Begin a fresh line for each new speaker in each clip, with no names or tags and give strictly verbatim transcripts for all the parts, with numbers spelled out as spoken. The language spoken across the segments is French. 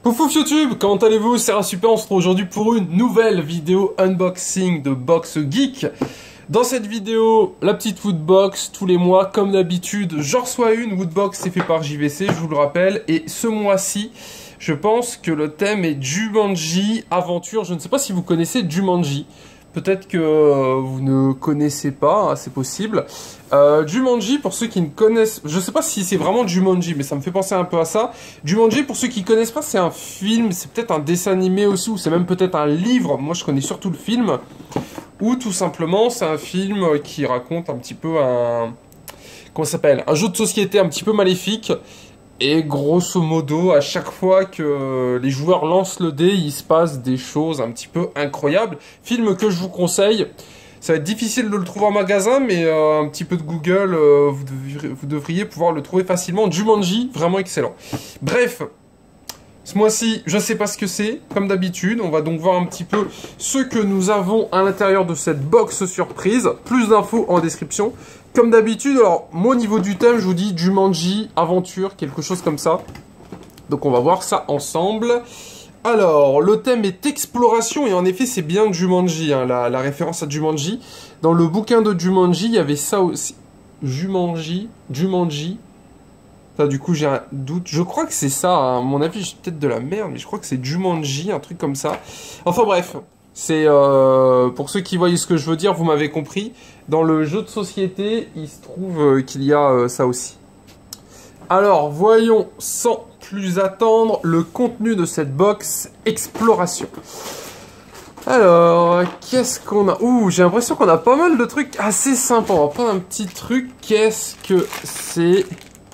Pouf YouTube, comment allez-vous? C'est Super, on se retrouve aujourd'hui pour une nouvelle vidéo unboxing de Box Geek. Dans cette vidéo, la petite Woodbox, tous les mois, comme d'habitude, j'en reçois une. Woodbox, c'est fait par J V C, je vous le rappelle. Et ce mois-ci, je pense que le thème est Jumanji Aventure. Je ne sais pas si vous connaissez Jumanji. Peut-être que euh, vous ne connaissez pas, hein, c'est possible. Euh, Jumanji, pour ceux qui ne connaissent... Je ne sais pas si c'est vraiment Jumanji, mais ça me fait penser un peu à ça. Jumanji, pour ceux qui ne connaissent pas, c'est un film, c'est peut-être un dessin animé aussi, ou c'est même peut-être un livre. Moi, je connais surtout le film. Ou tout simplement, c'est un film qui raconte un petit peu un... Comment ça s'appelle? Un jeu de société un petit peu maléfique. Et grosso modo, à chaque fois que les joueurs lancent le dé, il se passe des choses un petit peu incroyables. Film que je vous conseille. Ça va être difficile de le trouver en magasin, mais euh, un petit peu de Google, euh, vous, devriez, vous devriez pouvoir le trouver facilement. Jumanji, vraiment excellent. Bref, ce mois-ci, je ne sais pas ce que c'est, comme d'habitude. On va donc voir un petit peu ce que nous avons à l'intérieur de cette box surprise. Plus d'infos en description. Comme d'habitude, alors, moi au niveau du thème, je vous dis Jumanji, aventure, quelque chose comme ça. Donc on va voir ça ensemble. Alors, le thème est exploration, et en effet, c'est bien Jumanji, hein, la, la référence à Jumanji. Dans le bouquin de Jumanji, il y avait ça aussi. Jumanji, Jumanji. Enfin, du coup, j'ai un doute. Je crois que c'est ça, hein. À mon avis, j'ai peut-être de la merde, mais je crois que c'est Jumanji, un truc comme ça. Enfin bref. C'est, euh, pour ceux qui voient ce que je veux dire, vous m'avez compris. Dans le jeu de société, il se trouve euh, qu'il y a euh, ça aussi. Alors, voyons sans plus attendre le contenu de cette box exploration. Alors, qu'est-ce qu'on a? Ouh, j'ai l'impression qu'on a pas mal de trucs assez sympas. On va prendre un petit truc. Qu'est-ce que c'est?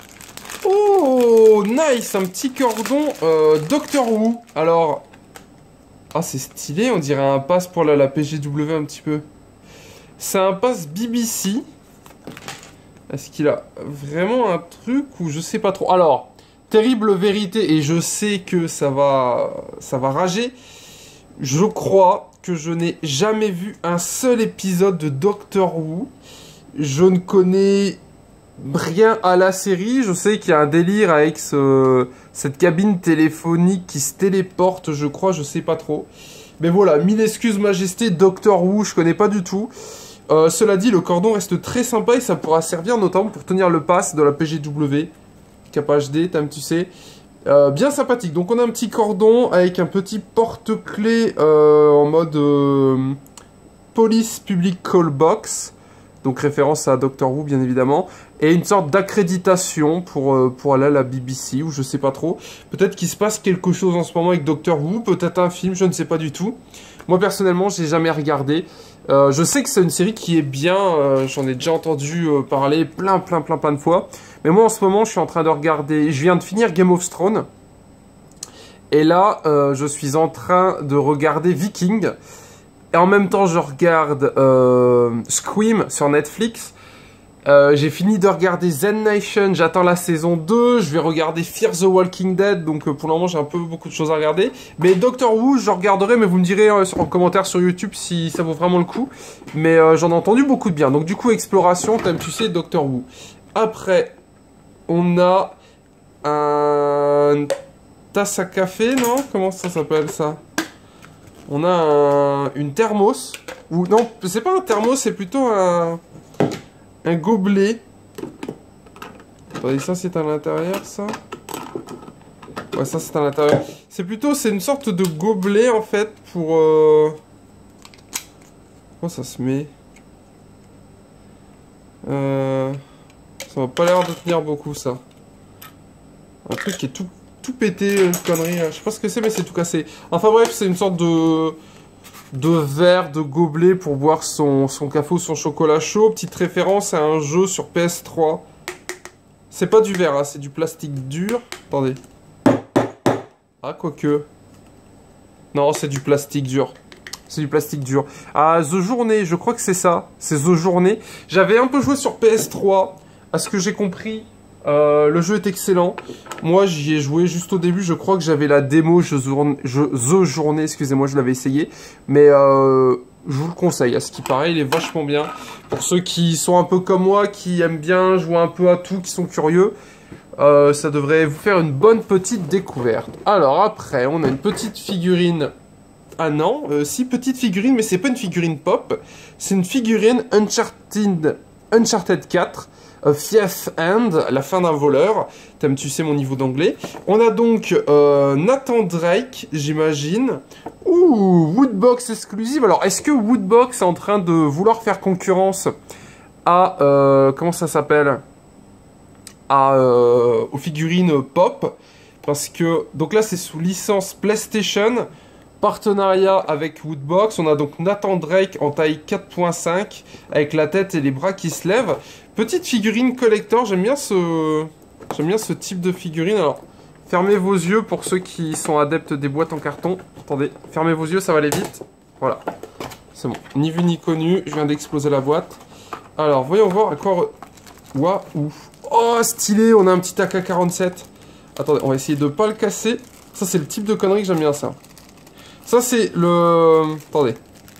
Oh, nice! Un petit cordon euh, Doctor Who. Alors... Ah, c'est stylé, on dirait un pass pour la, la P G W un petit peu. C'est un pass B B C. Est-ce qu'il a vraiment un truc ou je sais pas trop. Alors, terrible vérité, et je sais que ça va, ça va rager. Je crois que je n'ai jamais vu un seul épisode de Doctor Who. Je ne connais rien à la série. Je sais qu'il y a un délire avec ce, cette cabine téléphonique qui se téléporte, je crois, je sais pas trop. Mais voilà, mille excuses majesté, Doctor Who, je connais pas du tout. Euh, cela dit, le cordon reste très sympa et ça pourra servir notamment pour tenir le pass de la P G W. K P H D, tu sais. Euh, bien sympathique. Donc on a un petit cordon avec un petit porte-clés euh, en mode euh, Police Public Call Box. Donc référence à Doctor Who bien évidemment, et une sorte d'accréditation pour, euh, pour aller à la B B C, ou je sais pas trop. Peut-être qu'il se passe quelque chose en ce moment avec Doctor Who, peut-être un film, je ne sais pas du tout. Moi personnellement, j'ai jamais regardé. Euh, je sais que c'est une série qui est bien, euh, j'en ai déjà entendu euh, parler plein plein plein plein de fois. Mais moi en ce moment, je suis en train de regarder, je viens de finir Game of Thrones. Et là, euh, je suis en train de regarder Viking. Et en même temps, je regarde euh, Scream sur Netflix. Euh, j'ai fini de regarder Zen Nation, j'attends la saison deux. Je vais regarder Fear the Walking Dead. Donc euh, pour le moment, j'ai un peu beaucoup de choses à regarder. Mais Doctor Who, je regarderai, mais vous me direz euh, en commentaire sur YouTube si ça vaut vraiment le coup. Mais euh, j'en ai entendu beaucoup de bien. Donc du coup, exploration, comme tu sais, Doctor Who. Après, on a un tasse à café, non? Comment ça s'appelle ça? On a un, une thermos, ou non, c'est pas un thermos, c'est plutôt un, un gobelet. Attendez, ça c'est à l'intérieur, ça. Ouais, ça c'est à l'intérieur. C'est plutôt, c'est une sorte de gobelet en fait pour... Euh... Comment ça se met? euh... Ça m'a pas l'air de tenir beaucoup ça. Un truc qui est tout... tout pété, une connerie, je sais pas ce que c'est, mais c'est tout cassé. Enfin bref, c'est une sorte de de verre, de gobelet pour boire son, son café ou son chocolat chaud. Petite référence à un jeu sur P S trois. C'est pas du verre, hein, c'est du plastique dur. Attendez. Ah, quoique. Non, c'est du plastique dur. C'est du plastique dur. Ah, The Journée, je crois que c'est ça. C'est The Journée. J'avais un peu joué sur P S trois. À ce que j'ai compris... Euh, le jeu est excellent. Moi, j'y ai joué juste au début. Je crois que j'avais la démo je, je, The Journée, excusez-moi, je l'avais essayé. Mais euh, je vous le conseille. À ce qui paraît, il est vachement bien. Pour ceux qui sont un peu comme moi, qui aiment bien jouer un peu à tout, qui sont curieux. Euh, ça devrait vous faire une bonne petite découverte. Alors après, on a une petite figurine. Ah non, euh, si, petite figurine, mais c'est pas une figurine pop. C'est une figurine Uncharted, Uncharted quatre. A Thief End, la fin d'un voleur. T'aimes, tu sais mon niveau d'anglais. On a donc euh, Nathan Drake, j'imagine. Ouh, Woodbox exclusive. Alors, est-ce que Woodbox est en train de vouloir faire concurrence à... Euh, comment ça s'appelle à, euh, aux figurines pop? Parce que... Donc là, c'est sous licence PlayStation. Partenariat avec Woodbox. On a donc Nathan Drake en taille quatre point cinq. Avec la tête et les bras qui se lèvent. Petite figurine collector, j'aime bien ce j'aime bien ce type de figurine. Alors, fermez vos yeux pour ceux qui sont adeptes des boîtes en carton. Attendez, fermez vos yeux, ça va aller vite. Voilà, c'est bon, ni vu ni connu, je viens d'exploser la boîte. Alors, voyons voir à quoi... Waouh. Oh, stylé, on a un petit A K quarante-sept. Attendez, on va essayer de pas le casser. Ça, c'est le type de connerie que j'aime bien, ça. Ça, c'est le... Attendez.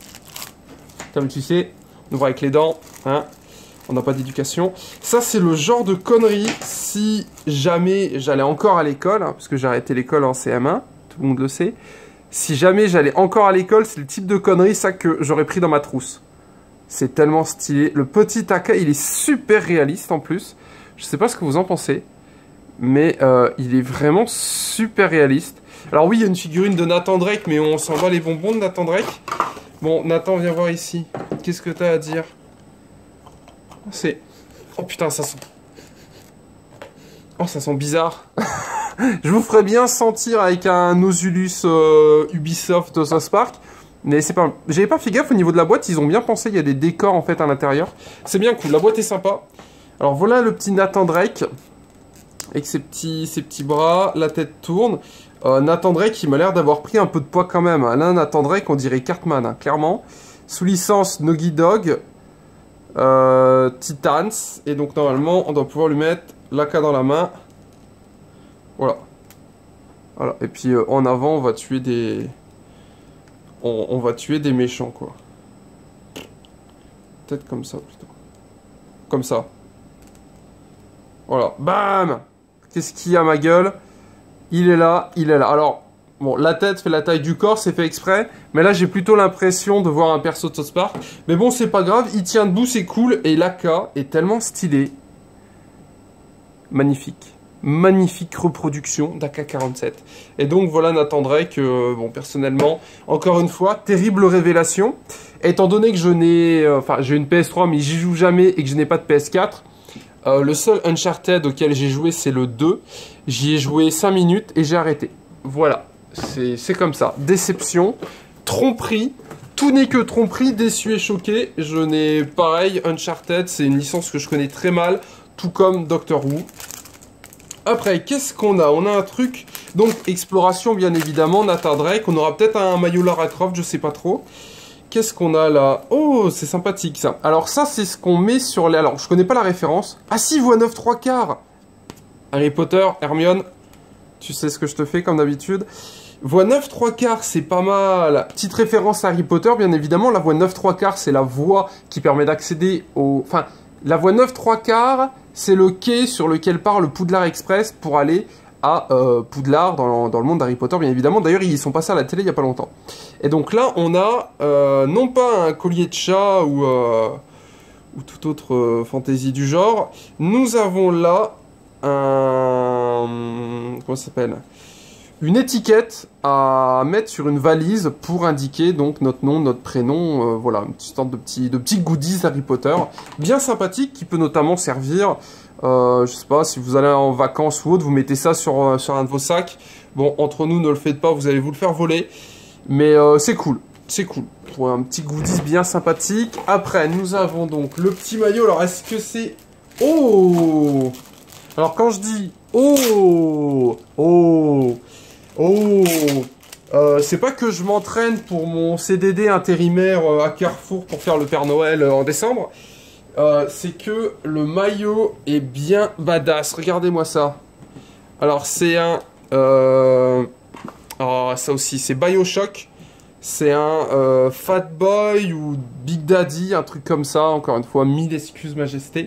Comme tu sais, on ouvre avec les dents, hein. On n'a pas d'éducation. Ça, c'est le genre de conneries, si jamais j'allais encore à l'école, hein, parce que j'ai arrêté l'école en C M un, tout le monde le sait. Si jamais j'allais encore à l'école, c'est le type de conneries, ça, que j'aurais pris dans ma trousse. C'est tellement stylé. Le petit A K, il est super réaliste, en plus. Je sais pas ce que vous en pensez, mais euh, il est vraiment super réaliste. Alors oui, il y a une figurine de Nathan Drake, mais on s'en va les bonbons de Nathan Drake. Bon, Nathan, viens voir ici. Qu'est-ce que t'as à dire? C'est... Oh putain, ça sent... Oh, ça sent bizarre. Je vous ferais bien sentir avec un Osulus euh, Ubisoft de South Park. Mais c'est pas... J'avais pas fait gaffe au niveau de la boîte, ils ont bien pensé, il y a des décors en fait à l'intérieur. C'est bien cool, la boîte est sympa. Alors voilà le petit Nathan Drake. Avec ses petits, ses petits bras, la tête tourne. Euh, Nathan Drake, il m'a l'air d'avoir pris un peu de poids quand même. Là, Nathan Drake, on dirait Cartman, hein, clairement. Sous licence Noggy Dog. Euh, Titans, et donc normalement on doit pouvoir lui mettre l'A K dans la main. Voilà. Voilà. Et puis euh, en avant on va tuer des on, on va tuer des méchants, quoi. Peut-être comme ça plutôt. Comme ça. Voilà. Bam. Qu'est-ce qu'il y a, ma gueule? Il est là, il est là. Alors bon, la tête fait la taille du corps, c'est fait exprès. Mais là, j'ai plutôt l'impression de voir un perso de South Park. Mais bon, c'est pas grave, il tient debout, c'est cool. Et l'A K est tellement stylé. Magnifique. Magnifique reproduction d'A K quarante-sept. Et donc, voilà Nathan Drake. Euh, bon, personnellement, encore une fois, terrible révélation. Étant donné que je n'ai... Euh, enfin, j'ai une P S trois, mais j'y joue jamais et que je n'ai pas de P S quatre. Euh, le seul Uncharted auquel j'ai joué, c'est le deux. J'y ai joué cinq minutes et j'ai arrêté. Voilà. C'est comme ça. Déception, tromperie, tout n'est que tromperie, déçu et choqué. Je n'ai pareil, Uncharted, c'est une licence que je connais très mal, tout comme Doctor Who. Après, qu'est-ce qu'on a? On a un truc, donc exploration bien évidemment, Nathan Drake, on aura peut-être un maillot Lara Croft, je sais pas trop. Qu'est-ce qu'on a là? Oh, c'est sympathique ça. Alors ça, c'est ce qu'on met sur les... Alors, je connais pas la référence. Ah si, voix neuf trois quarts. Harry Potter, Hermione, tu sais ce que je te fais comme d'habitude. Voix neuf trois quarts, c'est pas mal. Petite référence à Harry Potter, bien évidemment. La voix neuf trois quarts, c'est la voie qui permet d'accéder au... Enfin, la voie neuf trois quarts, c'est le quai sur lequel part le Poudlard Express pour aller à euh, Poudlard dans, dans le monde d'Harry Potter, bien évidemment. D'ailleurs, ils sont passés à la télé il y a pas longtemps. Et donc là, on a euh, non pas un collier de chat ou, euh, ou toute autre euh, fantaisie du genre. Nous avons là un... Comment ça s'appelle? Une étiquette à mettre sur une valise pour indiquer donc notre nom, notre prénom, euh, voilà, une petite sorte de petits de petits goodies Harry Potter, bien sympathique, qui peut notamment servir, euh, je sais pas, si vous allez en vacances ou autre, vous mettez ça sur, euh, sur un de vos sacs. Bon, entre nous, ne le faites pas, vous allez vous le faire voler, mais euh, c'est cool, c'est cool, pour un petit goodies bien sympathique. Après, nous avons donc le petit maillot, alors est-ce que c'est... Oh! Alors quand je dis oh, oh, oh, euh, c'est pas que je m'entraîne pour mon C D D intérimaire euh, à Carrefour pour faire le Père Noël euh, en décembre. Euh, c'est que le maillot est bien badass. Regardez-moi ça. Alors c'est un... Euh, oh, ça aussi, c'est BioShock. C'est un euh, Fat Boy ou Big Daddy, un truc comme ça. Encore une fois, mille excuses, majesté.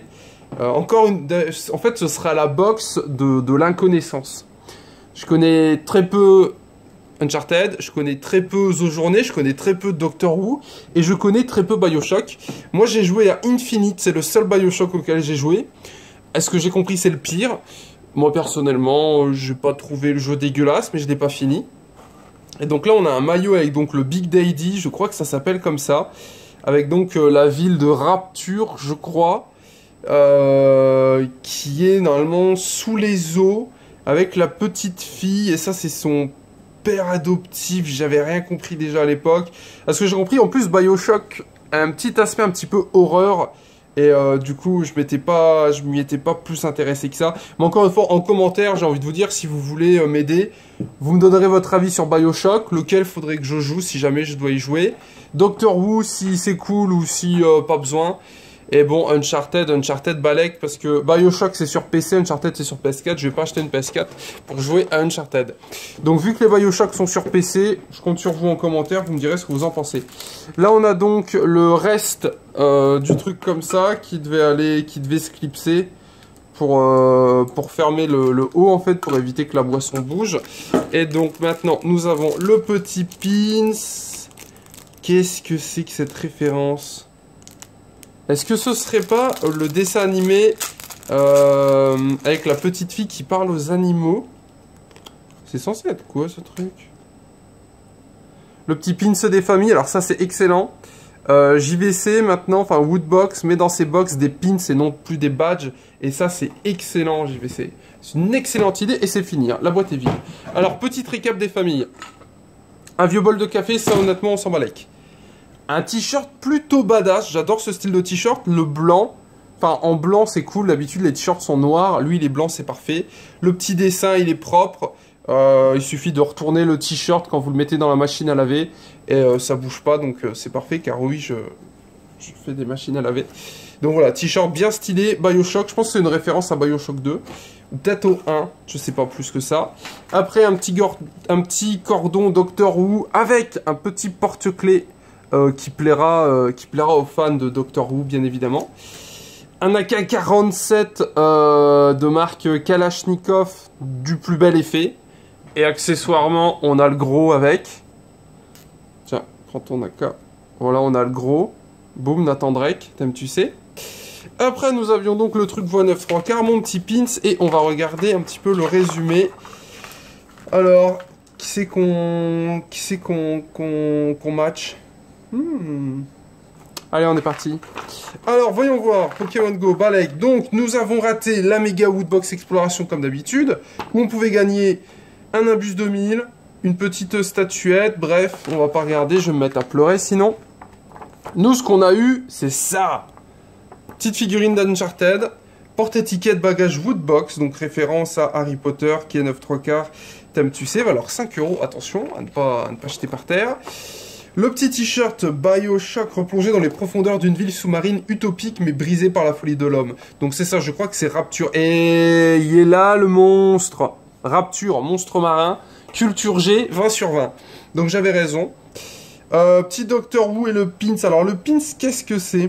Euh, encore une... En fait, ce sera la box de, de l'inconnaissance. Je connais très peu Uncharted, je connais très peu The Journey, je connais très peu Doctor Who, et je connais très peu BioShock. Moi, j'ai joué à Infinite, c'est le seul BioShock auquel j'ai joué. Est-ce que j'ai compris c'est le pire? Moi, personnellement, j'ai pas trouvé le jeu dégueulasse, mais je l'ai pas fini. Et donc là, on a un maillot avec donc le Big Daddy, je crois que ça s'appelle comme ça, avec donc euh, la ville de Rapture, je crois, euh, qui est normalement sous les eaux, avec la petite fille, et ça, c'est son père adoptif. J'avais rien compris déjà à l'époque. Parce que j'ai compris, en plus, BioShock a un petit aspect un petit peu horreur. Et euh, du coup, je m'étais pas, je m'y étais pas plus intéressé que ça. Mais encore une fois, en commentaire, j'ai envie de vous dire, si vous voulez euh, m'aider, vous me donnerez votre avis sur BioShock, lequel faudrait que je joue si jamais je dois y jouer. Doctor Who, si c'est cool ou si euh, pas besoin. Et bon, Uncharted, Uncharted Balek, parce que BioShock c'est sur P C, Uncharted c'est sur P S quatre, je vais pas acheter une P S quatre pour jouer à Uncharted. Donc vu que les BioShock sont sur P C, je compte sur vous en commentaire, vous me direz ce que vous en pensez. Là on a donc le reste euh, du truc comme ça, qui devait aller, qui devait se clipser pour, euh, pour fermer le, le haut en fait, pour éviter que la boisson bouge. Et donc maintenant nous avons le petit pins. Qu'est-ce que c'est que cette référence ? Est-ce que ce serait pas le dessin animé euh, avec la petite fille qui parle aux animaux? C'est censé être quoi ce truc? Le petit pins des familles, alors ça c'est excellent. Euh, J V C maintenant, enfin Woodbox, met dans ses box des pins et non plus des badges. Et ça c'est excellent J V C. C'est une excellente idée et c'est fini, hein. La boîte est vide. Alors petite récap des familles. Un vieux bol de café, ça honnêtement on s'en balèque. Un t-shirt plutôt badass, j'adore ce style de t-shirt, le blanc, enfin en blanc c'est cool, d'habitude les t-shirts sont noirs, lui il est blanc c'est parfait. Le petit dessin il est propre, euh, il suffit de retourner le t-shirt quand vous le mettez dans la machine à laver et euh, ça bouge pas donc euh, c'est parfait car oui je, je fais des machines à laver. Donc voilà, t-shirt bien stylé, BioShock, je pense que c'est une référence à BioShock deux, ou peut-être au un, je sais pas plus que ça. Après un petit, un petit cordon Doctor Who avec un petit porte-clés. Euh, qui, plaira, euh, qui plaira aux fans de Doctor Who, bien évidemment. Un A K quarante-sept euh, de marque Kalachnikov du plus bel effet. Et accessoirement, on a le gros avec. Tiens, prends ton A K. Voilà, on a le gros. Boum, Nathan Drake, t'aimes, tu sais. Après, nous avions donc le truc voix neuf trois quarts, mon petit pins. Et on va regarder un petit peu le résumé. Alors, qui c'est qu'on qui c'est qu'on qu'on qu'on match? Hmm. Allez, on est parti. Alors, voyons voir. Pokémon Go, Balek. Donc, nous avons raté la méga Woodbox Exploration comme d'habitude, où on pouvait gagner un Imbus deux mille, une petite statuette. Bref, on va pas regarder, je vais me mettre à pleurer sinon. Nous, ce qu'on a eu, c'est ça. Petite figurine d'Uncharted, porte-étiquette bagage Woodbox, donc référence à Harry Potter, qui est neuf trois quarts. Thème, tu sais, valeur cinq euros. Attention à ne pas, à ne pas jeter par terre. Le petit t-shirt BioShock replongé dans les profondeurs d'une ville sous-marine utopique mais brisée par la folie de l'homme. Donc c'est ça, je crois que c'est Rapture. Et il est là le monstre. Rapture, monstre marin, culture G, vingt sur vingt. Donc j'avais raison. Euh, petit Doctor Who et le pins. Alors le pins, qu'est-ce que c'est?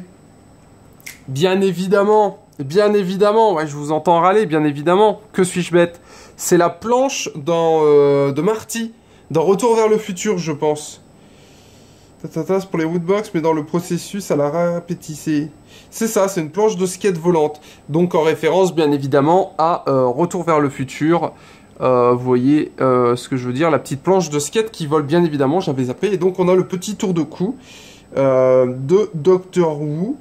Bien évidemment, bien évidemment, ouais, je vous entends râler, bien évidemment. Que suis-je bête? C'est la planche dans, euh, de Marty, dans Retour vers le futur, je pense. C'est pour les Woodbox, mais dans le processus à la répétissée. C'est ça, c'est une planche de skate volante. Donc en référence, bien évidemment, à euh, Retour vers le futur. Euh, vous voyez euh, ce que je veux dire, la petite planche de skate qui vole, bien évidemment, j'avais zappé. Et donc on a le petit tour de cou euh, de Doctor Who.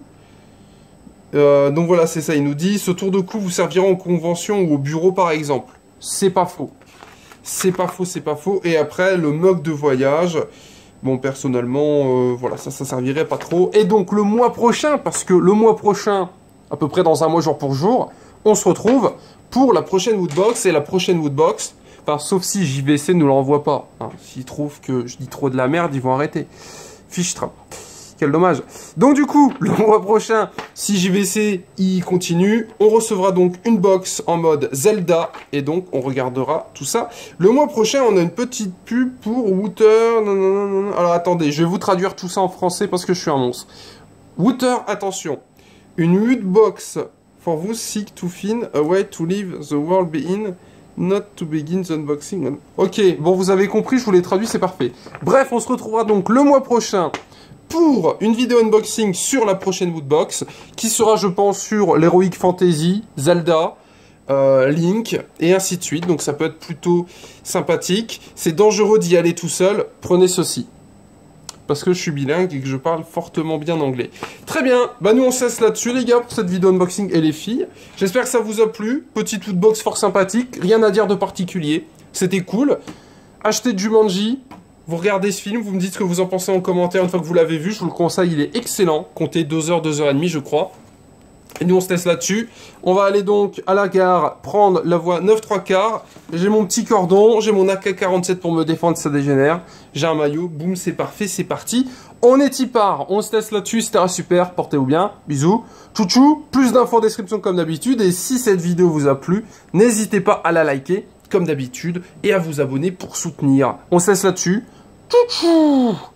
Euh, donc voilà, c'est ça, il nous dit, ce tour de cou vous servira en convention ou au bureau, par exemple. C'est pas faux. C'est pas faux, c'est pas faux. Et après, le mug de voyage... Bon, personnellement, euh, voilà, ça, ça servirait pas trop. Et donc, le mois prochain, parce que le mois prochain, à peu près dans un mois jour pour jour, on se retrouve pour la prochaine Woodbox. Et la prochaine Woodbox, enfin, sauf si J V C ne l'envoie pas. Hein. S'ils trouvent que je dis trop de la merde, ils vont arrêter. Fichtre. Quel dommage. Donc du coup, le mois prochain, si J V C y continue, on recevra donc une box en mode Zelda, et donc on regardera tout ça. Le mois prochain, on a une petite pub pour Wouter. Non, non, non, non. Alors attendez, je vais vous traduire tout ça en français parce que je suis un monstre. Wouter, attention. Une Woodbox For those seek to find a way to leave the world being, not to begin the unboxing. Ok, bon, vous avez compris, je vous l'ai traduit, c'est parfait. Bref, on se retrouvera donc le mois prochain pour une vidéo unboxing sur la prochaine Woodbox, qui sera, je pense, sur l'Heroic Fantasy, Zelda, euh, Link, et ainsi de suite. Donc ça peut être plutôt sympathique. C'est dangereux d'y aller tout seul, prenez ceci. Parce que je suis bilingue et que je parle fortement bien anglais. Très bien, bah nous on se laisse là-dessus les gars pour cette vidéo unboxing et les filles. J'espère que ça vous a plu, petite Woodbox fort sympathique, rien à dire de particulier, c'était cool. Achetez Jumanji, vous regardez ce film, vous me dites ce que vous en pensez en commentaire une fois que vous l'avez vu, je vous le conseille, il est excellent, comptez deux heures, deux heures trente je crois. Et nous on se laisse là-dessus. On va aller donc à la gare prendre la voie neuf trois quarts. J'ai mon petit cordon, j'ai mon A K quarante-sept pour me défendre, ça dégénère. J'ai un maillot, boum, c'est parfait, c'est parti. On est y part, on se laisse là-dessus, c'était super, portez-vous bien, bisous. Tchou-tchou, plus d'infos en description comme d'habitude. Et si cette vidéo vous a plu, n'hésitez pas à la liker comme d'habitude et à vous abonner pour soutenir. On se laisse là-dessus. Tchou-tchou.